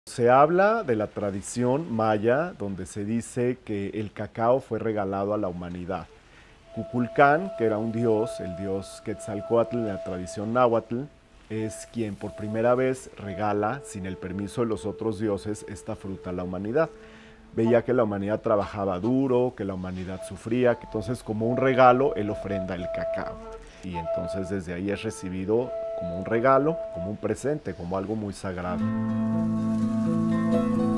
Se habla de la tradición maya, donde se dice que el cacao fue regalado a la humanidad. Kukulcán, que era un dios, el dios Quetzalcóatl en la tradición náhuatl, es quien por primera vez regala, sin el permiso de los otros dioses, esta fruta a la humanidad. Veía que la humanidad trabajaba duro, que la humanidad sufría, que entonces como un regalo él ofrenda el cacao. Y entonces desde ahí es recibido como un regalo, como un presente, como algo muy sagrado.